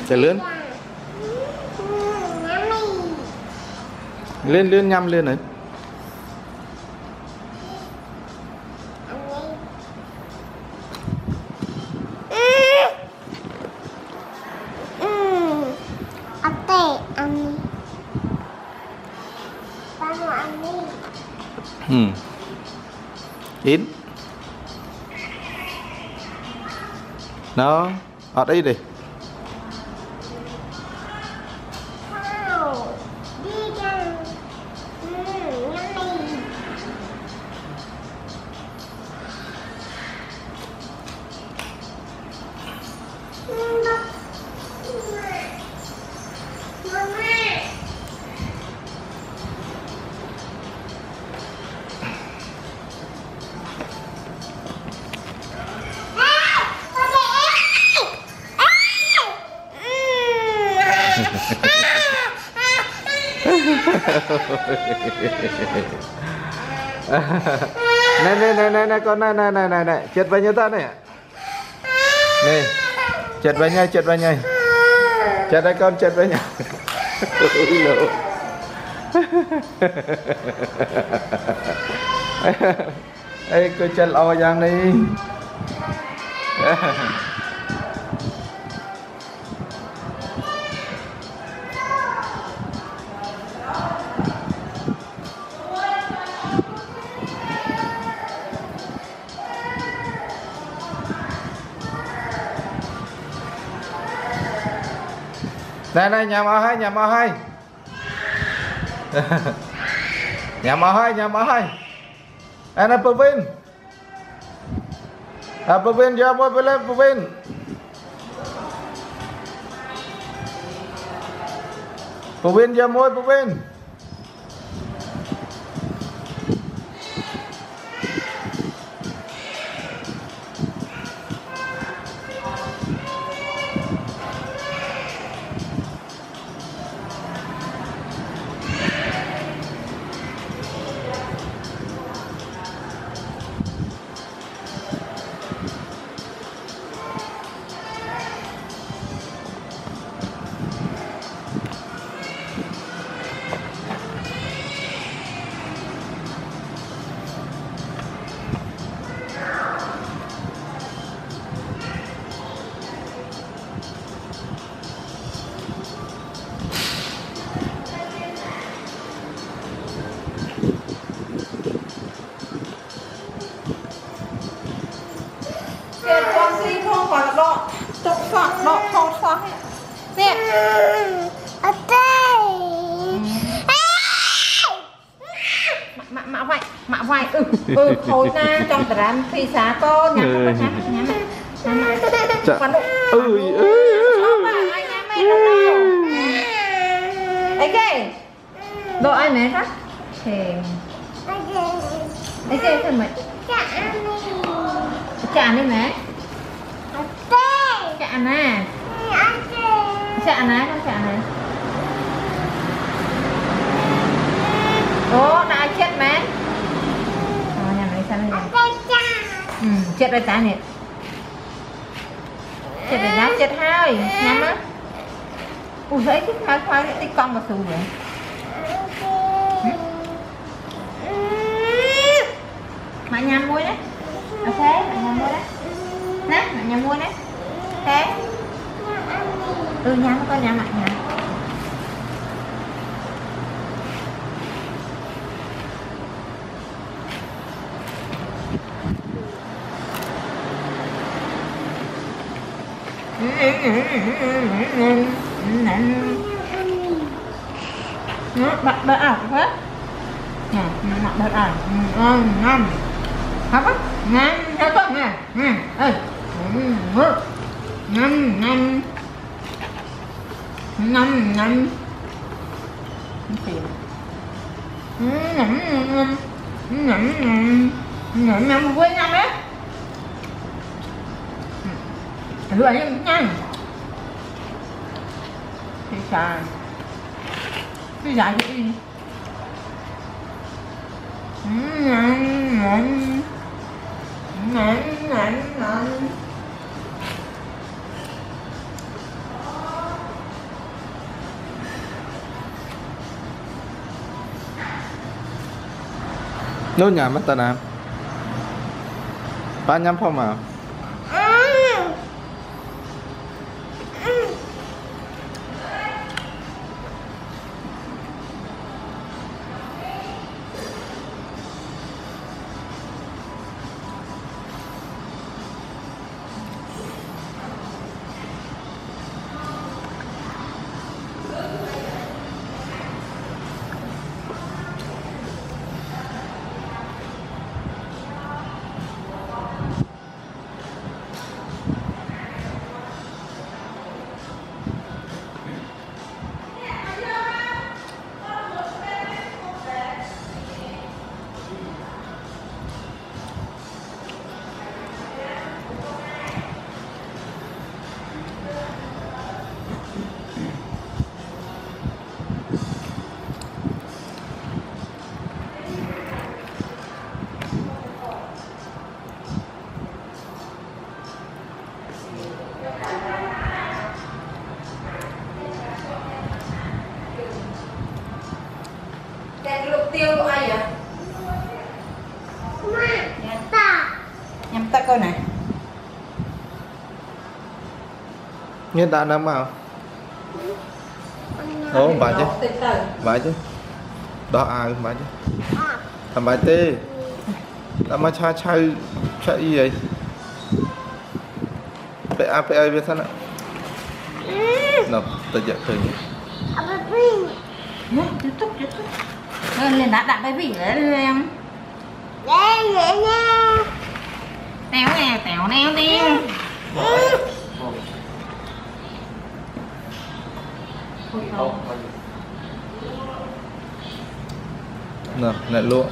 để lươn nhâm lên này. Ít nó ở đây đi. Này con này chết vào như ta này này chết vào nhai chết đây con chết vào nhai ê cứ chân lo giang đi. Này nhà mò hai nhà mò hai anh Pavin Pavin ra môi với lên Pavin ra môi Pavin. Nè. Ở đây. Mạ hoài. Khối na trong tram phi xá con nhắm. Ấy kì. Độ ai nè đó. Ấy kì thôi mày. Chà đi mẹ. Chà nè. Chà nè con chà nè. Ồ, đã chết mẹ. Nhà này sao đây? Chết rồi ta nè. Chết rồi đó, chết hai. Nhắm á. Ui, thấy cái khoai cái tích con vào xù vậy. Mẹ nhắm muối đấy. À thế, mẹ nhắm muối đấy. Nè, mẹ nhắm muối đấy. Thế. Nhắm con nhắm mẹ nhắm. Bật ảo hết. Nè, bật ảo. Ngon. Hấp á. Ngon, theo con nè. Ơi. Ngon. Nhắm quên nhắm đấy. Lựa nhanh. Phi dài cái gì? Ngon. เ Nốt nhà mất ta nào. Ba nhắm phong mà. Tiêu của ai vậy? Nhắm tay coi này. Nghe đã nằm vào. Ồ, bà chứ. Bà chứ. Đó ai bà chứ. Thằng bà tê. Đã mà chạy gì vậy? Phải ai biết sao nào? Nào, tự dạy thử nhé. Tiếp tục. Lên đặt baby lên em. Tèo neo đi. Nào, nè lụa.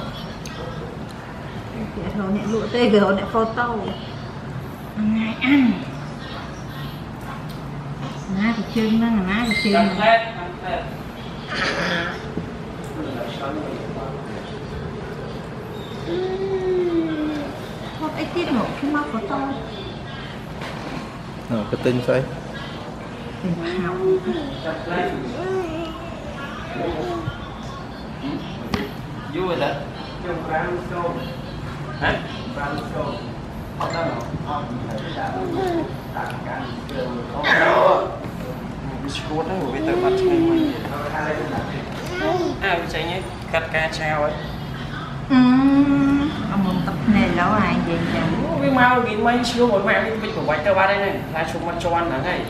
Nè lụa tê gửi nè photo. Ngày ăn. Má thì chưng đó, má thì chưng. Không ai tiết nổi cái mắt của tôi. Nào, cái tinh xoay. Vui đó. Hả? Biscuit đó người ta bắt ngay mày. À chạy nhé, cắt ca trao ấy. Ông muốn tập này lâu ai vậy chẳng. Cái mau cái mấy chiếu một mạng đi mình phải quay tao ba đây này, là chụp mặt cho ăn là này.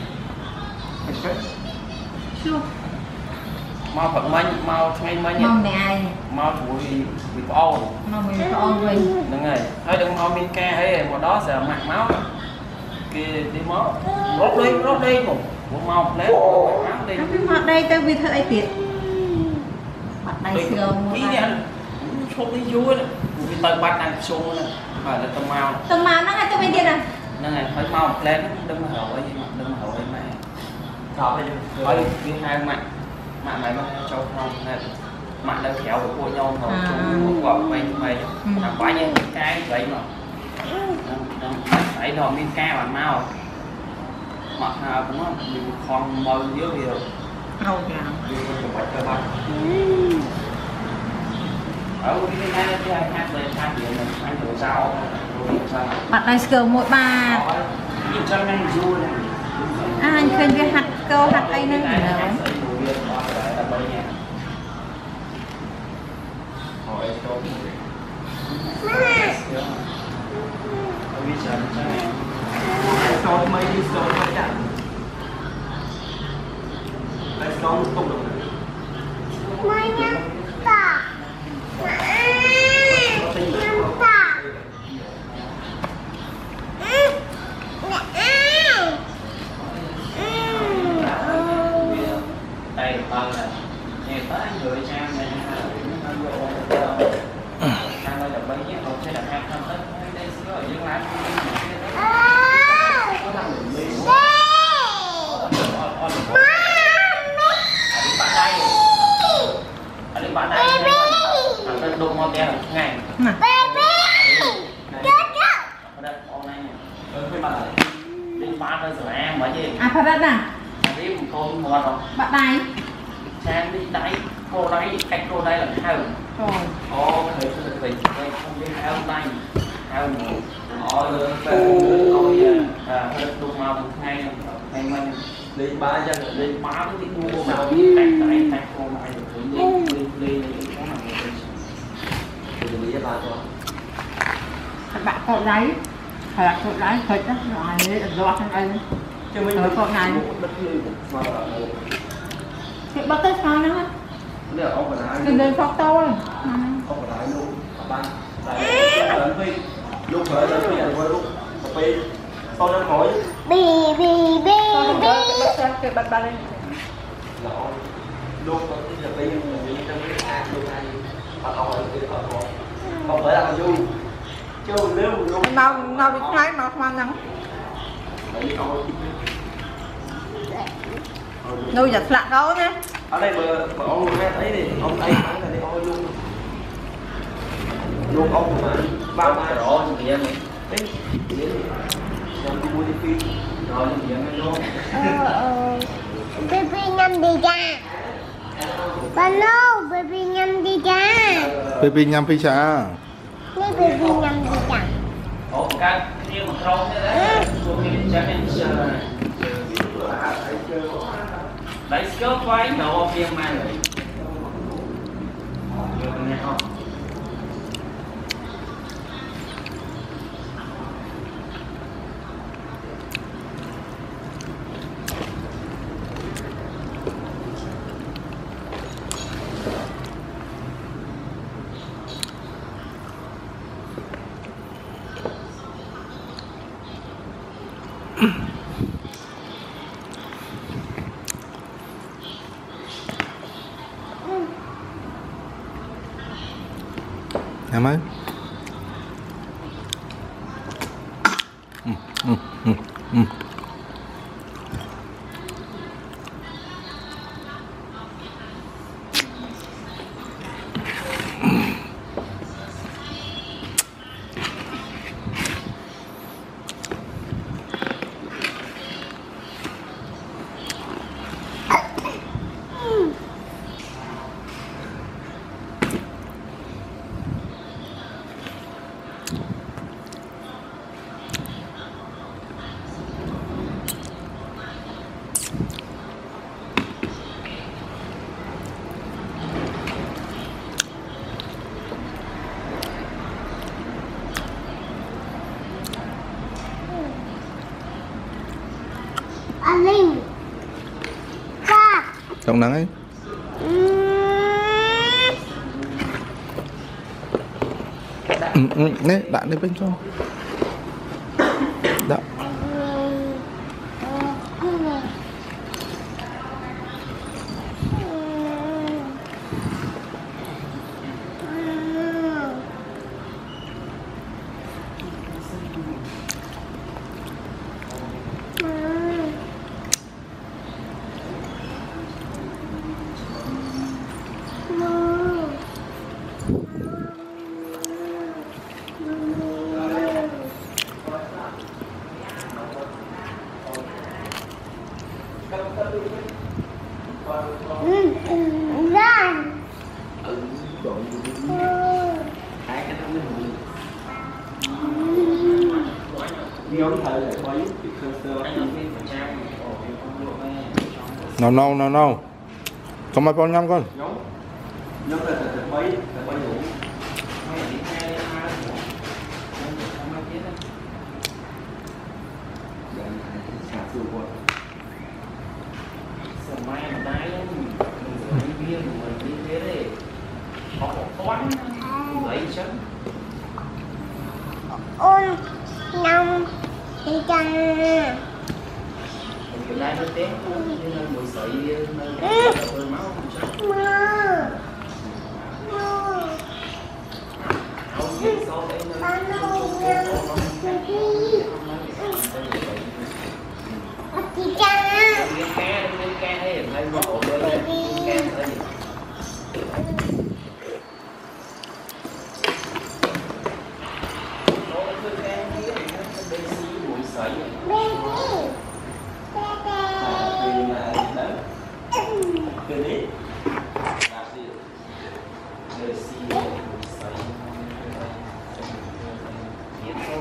Chưa. Mau phận mình, mau ngay mình. Mong này ai? Mau chủ bị có ồn. Mong mình có ồn mình. Đúng rồi, thôi đừng mau min ca ấy, một đó giờ mặt máu. Kia đi máu, rót đi một mau lấy máu đi. Cái mặt đây tao vì thợ ai tiệt. Mặt đây xưa một đi anh, chụp đi vui đó. Vì tao bắt đang xuống nữa, phải là tao mau. Tao mau nó ngay tao bên kia nè. Nên là phải mau lên, đừng mà hậu ấy mày. Thôi đi hai mạng mày mà cho không nên mạng đang khéo của nhau thôi chung một mày làm quá như cái vậy mà phải đòn miên ca bạn mau mặt nào cũng bị con mơ dưới nhiều Đâu kìa. ở cái hai hát về hai chuyện mình ăn được sao Bạn đây sờ mỗi ba. nhìn cho nhanh vui này Anh khuyên cái hạt câu hạt ấy nữa nữa. Rồi mấy đi rồi phải chặn. Lấy xong không được. Mai nhá. Tạ. Đây bằng này. Nghe tới người sang này sang đây là mấy nhé, không sẽ là hai trăm tới đây xíu ở dưới lái. Bạn đây bạn đụng một đèn ngày đi ba nơi rồi em bởi gì À, phải đất nè. đi một con một rồi Bạn đây. sang đi đáy cô đấy cách cô đây là hai Rồi. Thầy không biết áo tay áo mũ lên coi hết luôn màu một ngày mình đi ba chân đi má cái mua màu biết tay cô mày được tự nhiên đi có nào người đi với ba thôi các bạn cậu đấy phải là cậu đấy thịt đó rồi giọt sang đây chứ mình cậu này cái bắt tới sao nữa cái đây phóc to rồi không phải luôn bạn tại vì lúc khởi lên bây giờ qua lúc vì con đang hỏi bì cái bắt lên lúc giờ bây giờ mình trong cái lúc này bà con hỏi cái không phải là du chứ nếu lúc nào bị ngay mà khoan nắng nuôi giật lạ đâu nhé ở đây mà ông nghe thấy đi ông thấy bắn là đi ôi luôn ông mà ba mai rõ thì em đấy em mua đi phim rồi thì em luôn baby nhâm đi ra Hello baby nhâm đi ra Baby nhâm pizza. Đây baby nhâm đi ra ồ cái kia mà không thế đấy tôi nghĩ chắc em chờ lấy skớt váy nấu viên mai rồi nghe không Em ơi. Linh ca Trong nắng ấy. Nè, đạn lên bên trong. Đó. No. Không ai con nhâm con. Nhớ là mấy đủ. Mai mà đái mình viên mình như thế đấy có một toán lấy chứ ôn năm đi ra kiểu này nó tiếng cũng như là mùi sợi nơi máu không chắc không biết sao đấy đi ra lên ca hay hay bộ lên ca thôi chơi xì sấy nhiệt thôi